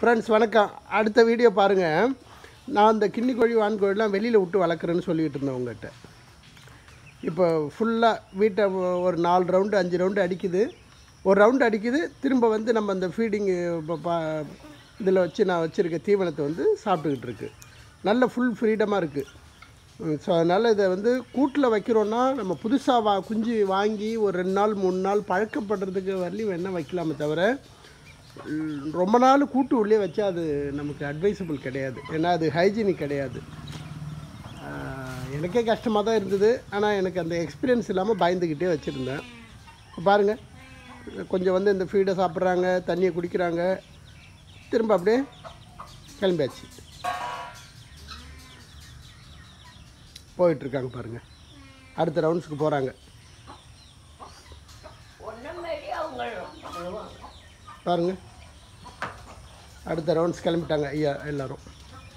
Friends வணக்கம். அடுத்த video பாருங்கள். நான் இந்த கிண்ணி கோழி வான்கோழிலாம் வெளியில் விட்டு வளர்க்குறேன்னு சொல்லிகிட்டு இருந்தேன் உங்கள்கிட்ட. இப்போ ஃபுல்லாக வீட்டை ஒரு 4 ரவுண்டு 5 ரவுண்டு அடிக்குது. ஒரு ரவுண்டு அடிக்குது, திரும்ப வந்து நம்ம அந்த ஃபீடிங்கு இதில் வச்சு நான் வச்சுருக்க தீவனத்தை வந்து சாப்பிட்டுக்கிட்டு இருக்கு. நல்ல ஃபுல் ஃப்ரீடமாக இருக்குது. ஸோ அதனால் இதை வந்து கூட்டில் வைக்கிறோன்னா நம்ம புதுசாக குஞ்சு வாங்கி ஒரு 2 நாள் 3 நாள் பழக்கப்படுறதுக்கு வரலையும் வேணால் வைக்கலாமே தவிர, ரொம்ப நாள் கூட்டு உள்ளே வச்சா அது நமக்கு அட்வைசபிள் கிடையாது. ஏன்னா அது ஹைஜீனிக் கிடையாது. எனக்கே கஷ்டமாக தான் இருந்தது. ஆனால் எனக்கு அந்த எக்ஸ்பீரியன்ஸ் இல்லாமல் பயந்துக்கிட்டே வச்சுருந்தேன். பாருங்கள், கொஞ்சம் வந்து இந்த ஃபீடை சாப்பிட்றாங்க, தண்ணியை குடிக்கிறாங்க, திரும்ப அப்படியே கிளம்பியாச்சு போயிட்டுருக்காங்க. பாருங்கள், அடுத்த ரவுண்ட்ஸுக்கு போகிறாங்க. பாருங்கள், அடுத்த ரவுண்ட்ஸ் கிளம்பிட்டாங்க ஐயா எல்லோரும்.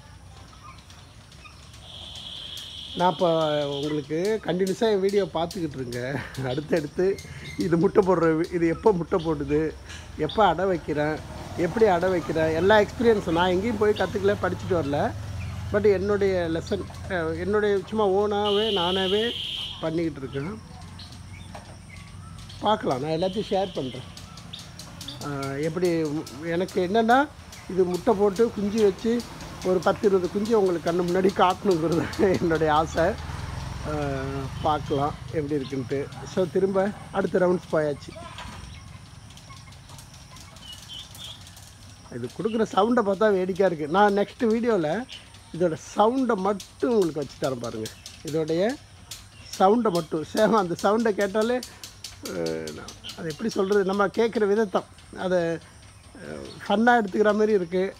நான் இப்போ உங்களுக்கு கண்டினியூஸாக என் வீடியோ பார்த்துக்கிட்டு இருங்க. அடுத்தடுத்து இது முட்டை போடுற, இது எப்போ முட்டை போடுது, எப்போ அடை வைக்கிறேன், எப்படி அடை வைக்கிறேன், எல்லா எக்ஸ்பீரியன்ஸும் நான் எங்கேயும் போய் கற்றுக்கல, படிச்சுட்டு வரல. பட் என்னுடைய லெசன், என்னுடைய சும்மா ஓனாகவே நானாகவே பண்ணிக்கிட்டு இருக்கேன். பார்க்கலாம், நான் எல்லாத்தையும் ஷேர் பண்ணுறேன். எப்படி எனக்கு என்னென்னா, இது முட்டை போட்டு குஞ்சு வச்சு ஒரு 10-20 குஞ்சு உங்களுக்கு கண்ணு முன்னாடி காட்டணுங்கிறது என்னுடைய ஆசை. பார்க்கலாம் எப்படி இருக்குன்ட்டு. ஸோ திரும்ப அடுத்த ரவுண்ட்ஸ் போயாச்சு. இது கொடுக்குற சவுண்டை பார்த்தா வேடிக்கையாக இருக்குது. நான் நெக்ஸ்ட் வீடியோவில் இதோட சவுண்டை மட்டும் உங்களுக்கு வச்சு தரேன் பாருங்கள். இதோடைய சவுண்டை மட்டும் சேம் அந்த சவுண்டை கேட்டாலே அது எப்படி சொல்கிறது, நம்ம கேட்குற விதத்தை அதை ஃபன்னாக எடுத்துக்கிற மாதிரி இருக்குது.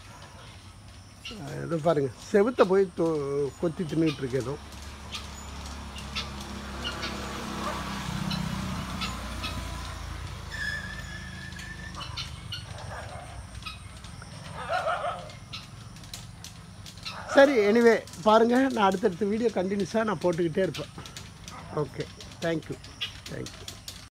இது பாருங்கள், செவுத்தை போய் கொத்தி தின்னுட்டுருக்கு. ஏதோ சரி, எனிவே பாருங்கள், நான் அடுத்தடுத்த வீடியோ கண்டினியூஸாக நான் போட்டுக்கிட்டே இருப்பேன். Okay, thank you.